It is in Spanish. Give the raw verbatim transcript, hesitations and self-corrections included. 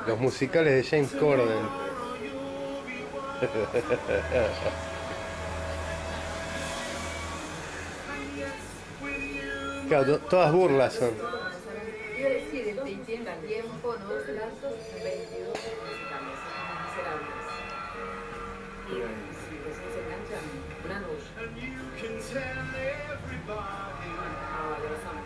Los musicales de James Corden. Claro, to- todas burlas son. Iba a decir, este, y tienen tiempo, ¿no? Lazos, veintidós musicales, miserables. Y si recién se enganchan, una luz. Ah, los amo.